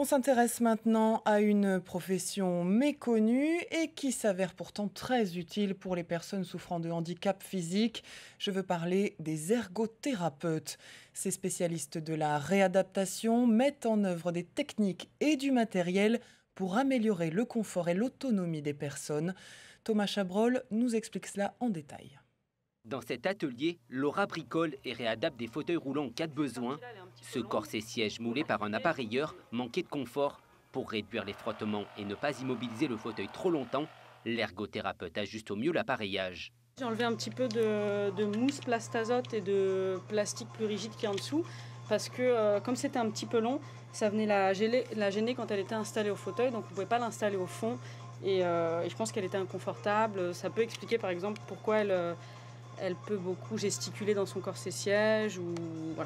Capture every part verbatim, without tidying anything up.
On s'intéresse maintenant à une profession méconnue et qui s'avère pourtant très utile pour les personnes souffrant de handicap physique. Je veux parler des ergothérapeutes. Ces spécialistes de la réadaptation mettent en œuvre des techniques et du matériel pour améliorer le confort et l'autonomie des personnes. Thomas Chabrol nous explique cela en détail. Dans cet atelier, Laura bricole et réadapte des fauteuils roulants en cas de besoin. Ce corset-siège moulé par un appareilleur manquait de confort. Pour réduire les frottements et ne pas immobiliser le fauteuil trop longtemps, l'ergothérapeute ajuste au mieux l'appareillage. J'ai enlevé un petit peu de, de mousse plastazote et de plastique plus rigide qui est en dessous parce que euh, comme c'était un petit peu long, ça venait la gêner, la gêner quand elle était installée au fauteuil, donc on ne pouvait pas l'installer au fond et, euh, et je pense qu'elle était inconfortable. Ça peut expliquer par exemple pourquoi elle... Euh, Elle peut beaucoup gesticuler dans son corset-siège ou voilà.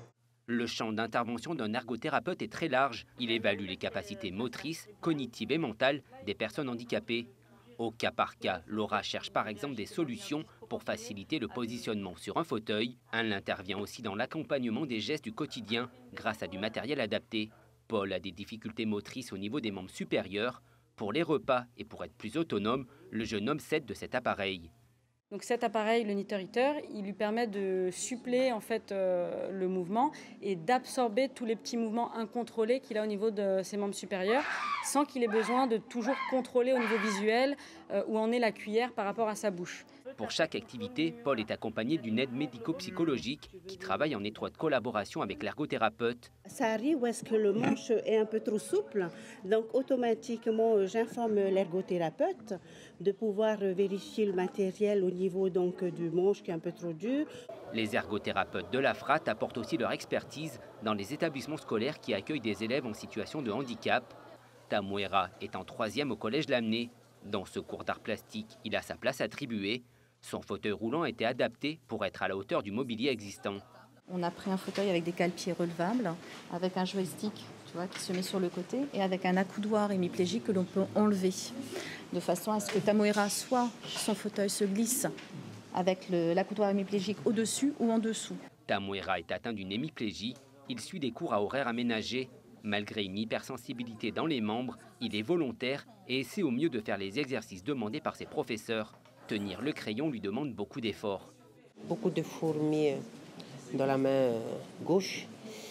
Le champ d'intervention d'un ergothérapeute est très large. Il évalue les capacités motrices, cognitives et mentales des personnes handicapées. Au cas par cas, Laura cherche par exemple des solutions pour faciliter le positionnement sur un fauteuil. Elle intervient aussi dans l'accompagnement des gestes du quotidien grâce à du matériel adapté. Paul a des difficultés motrices au niveau des membres supérieurs. Pour les repas et pour être plus autonome, le jeune homme s'aide de cet appareil. Donc cet appareil, le Knittor, il lui permet de suppléer en fait euh, le mouvement et d'absorber tous les petits mouvements incontrôlés qu'il a au niveau de ses membres supérieurs, sans qu'il ait besoin de toujours contrôler au niveau visuel euh, où en est la cuillère par rapport à sa bouche. Pour chaque activité, Paul est accompagné d'une aide médico-psychologique qui travaille en étroite collaboration avec l'ergothérapeute. Ça arrive où est-ce que le manche est un peu trop souple, donc automatiquement j'informe l'ergothérapeute de pouvoir vérifier le matériel au niveau donc du manche qui est un peu trop dur. Les ergothérapeutes de la F R A T apportent aussi leur expertise dans les établissements scolaires qui accueillent des élèves en situation de handicap. Tamuera est en troisième au collège Lamennais. Dans ce cours d'art plastique, il a sa place attribuée. Son fauteuil roulant a été adapté pour être à la hauteur du mobilier existant. On a pris un fauteuil avec des cale-pieds relevables, avec un joystick tu vois, qui se met sur le côté et avec un accoudoir hémiplégique que l'on peut enlever, de façon à ce que Tamuera, soit son fauteuil se glisse avec l'accoudoir hémiplégique au-dessus ou en dessous. Tamuera est atteint d'une hémiplégie. Il suit des cours à horaires aménagés. Malgré une hypersensibilité dans les membres, il est volontaire et essaie au mieux de faire les exercices demandés par ses professeurs. Tenir le crayon lui demande beaucoup d'efforts. Beaucoup de fourmis dans la main gauche.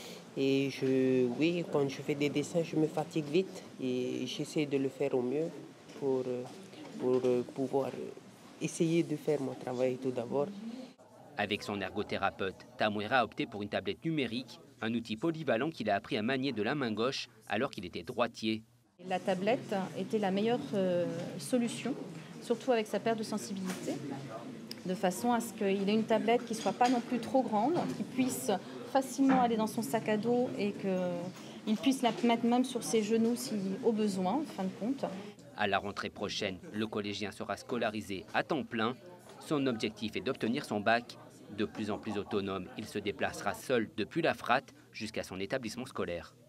Et je, oui, quand je fais des dessins, je me fatigue vite et j'essaie de le faire au mieux pour, pour pouvoir essayer de faire mon travail tout d'abord. Avec son ergothérapeute, Tamuera a opté pour une tablette numérique, un outil polyvalent qu'il a appris à manier de la main gauche alors qu'il était droitier. La tablette était la meilleure euh, solution, surtout avec sa perte de sensibilité, de façon à ce qu'il ait une tablette qui ne soit pas non plus trop grande, qui puisse facilement aller dans son sac à dos et qu'il puisse la mettre même sur ses genoux si au besoin, en fin de compte. À la rentrée prochaine, le collégien sera scolarisé à temps plein. Son objectif est d'obtenir son bac. De plus en plus autonome, il se déplacera seul depuis la F R A T jusqu'à son établissement scolaire.